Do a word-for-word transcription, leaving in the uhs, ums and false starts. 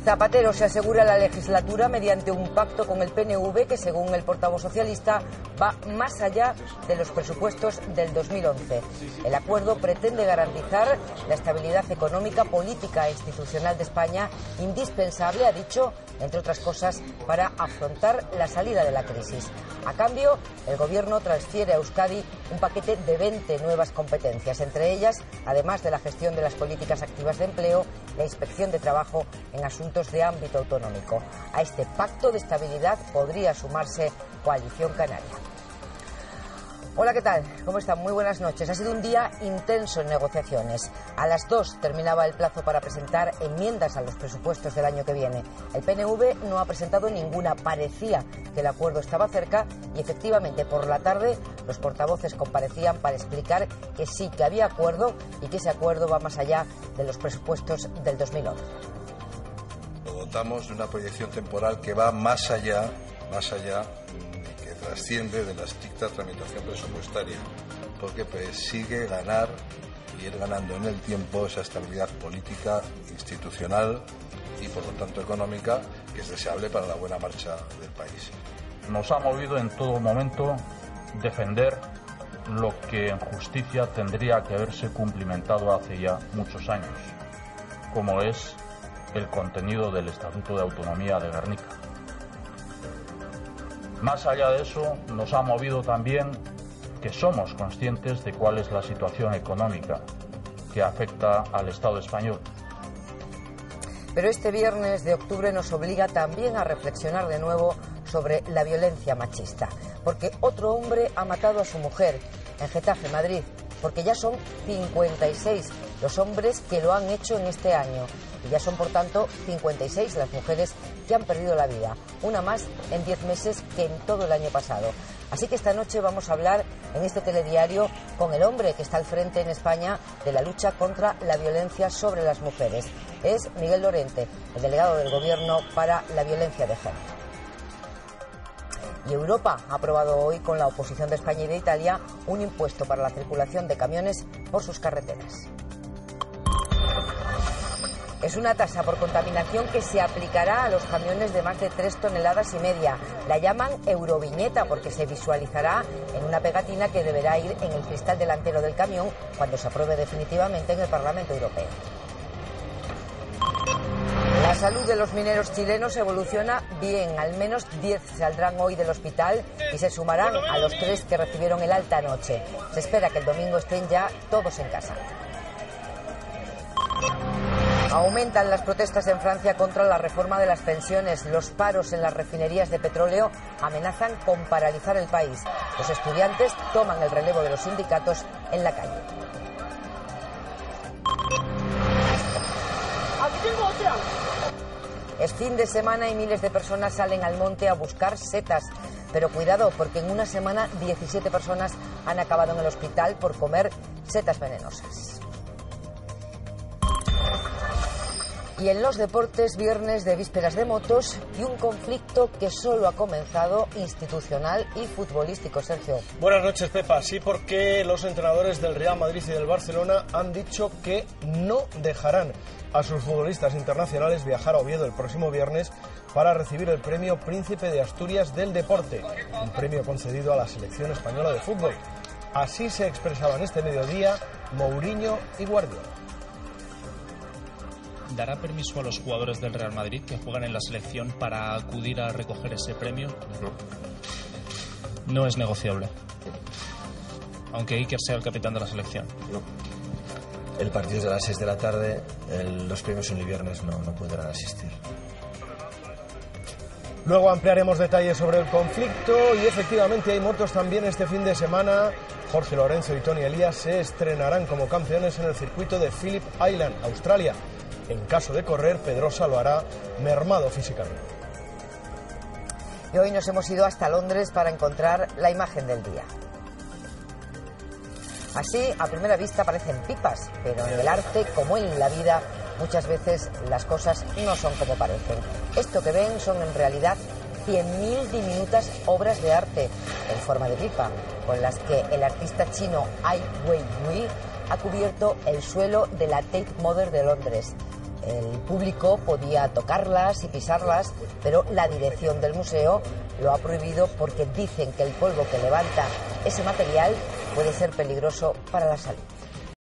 Zapatero se asegura la legislatura mediante un pacto con el P N V que, según el portavoz socialista, va más allá de los presupuestos del dos mil once. El acuerdo pretende garantizar la estabilidad económica, política e institucional de España, indispensable, ha dicho, entre otras cosas, para afrontar la salida de la crisis. A cambio, el Gobierno transfiere a Euskadi un paquete de veinte nuevas competencias, entre ellas, además de la gestión de las políticas activas de empleo, la inspección de trabajo en asuntos de ámbito autonómico. A este pacto de estabilidad podría sumarse Coalición Canaria. Hola, ¿qué tal? ¿Cómo están? Muy buenas noches. Ha sido un día intenso en negociaciones. A las dos terminaba el plazo para presentar enmiendas a los presupuestos del año que viene. El P N V no ha presentado ninguna. Parecía que el acuerdo estaba cerca y, efectivamente, por la tarde los portavoces comparecían para explicar que sí, que había acuerdo y que ese acuerdo va más allá de los presupuestos del dos mil once. Dotamos de una proyección temporal que va más allá, más allá trasciende de la estricta tramitación presupuestaria, porque persigue ganar y ir ganando en el tiempo esa estabilidad política, institucional y por lo tanto económica que es deseable para la buena marcha del país. Nos ha movido en todo momento defender lo que en justicia tendría que haberse cumplimentado hace ya muchos años, como es el contenido del Estatuto de Autonomía de Gernika. Más allá de eso, nos ha movido también que somos conscientes de cuál es la situación económica que afecta al Estado español. Pero este viernes de octubre nos obliga también a reflexionar de nuevo sobre la violencia machista, porque otro hombre ha matado a su mujer en Getafe, Madrid, porque ya son cincuenta y seis los hombres que lo han hecho en este año. Y ya son, por tanto, cincuenta y seis las mujeres que han perdido la vida, una más en diez meses que en todo el año pasado. Así que esta noche vamos a hablar en este telediario con el hombre que está al frente en España de la lucha contra la violencia sobre las mujeres. Es Miguel Lorente, el delegado del Gobierno para la violencia de género. Y Europa ha aprobado hoy, con la oposición de España y de Italia, un impuesto para la circulación de camiones por sus carreteras. Es una tasa por contaminación que se aplicará a los camiones de más de tres toneladas y media. La llaman Euroviñeta porque se visualizará en una pegatina que deberá ir en el cristal delantero del camión cuando se apruebe definitivamente en el Parlamento Europeo. La salud de los mineros chilenos evoluciona bien. Al menos diez saldrán hoy del hospital y se sumarán a los tres que recibieron el alta anoche. Se espera que el domingo estén ya todos en casa. Aumentan las protestas en Francia contra la reforma de las pensiones. Los paros en las refinerías de petróleo amenazan con paralizar el país. Los estudiantes toman el relevo de los sindicatos en la calle. Es fin de semana y miles de personas salen al monte a buscar setas. Pero cuidado, porque en una semana diecisiete personas han acabado en el hospital por comer setas venenosas. Y en los deportes, viernes de vísperas de motos y un conflicto que solo ha comenzado institucional y futbolístico. Sergio. Buenas noches, Pepa. Sí, porque los entrenadores del Real Madrid y del Barcelona han dicho que no dejarán a sus futbolistas internacionales viajar a Oviedo el próximo viernes para recibir el premio Príncipe de Asturias del Deporte, un premio concedido a la selección española de fútbol. Así se expresaban este mediodía Mourinho y Guardiola. ¿Dará permiso a los jugadores del Real Madrid que juegan en la selección para acudir a recoger ese premio? No. No es negociable. Aunque Iker sea el capitán de la selección. No. El partido es de las seis de la tarde, el, los premios son el viernes, no, no podrán asistir. Luego ampliaremos detalles sobre el conflicto y efectivamente hay motos también este fin de semana. Jorge Lorenzo y Tony Elías se estrenarán como campeones en el circuito de Phillip Island, Australia. En caso de correr, Pedrosa lo hará mermado físicamente. Y hoy nos hemos ido hasta Londres para encontrar la imagen del día. Así, a primera vista parecen pipas, pero en el arte, como en la vida, muchas veces las cosas no son como parecen. Esto que ven son en realidad cien mil diminutas obras de arte en forma de pipa, con las que el artista chino Ai Weiwei ha cubierto el suelo de la Tate Modern de Londres. El público podía tocarlas y pisarlas, pero la dirección del museo lo ha prohibido porque dicen que el polvo que levanta ese material puede ser peligroso para la salud.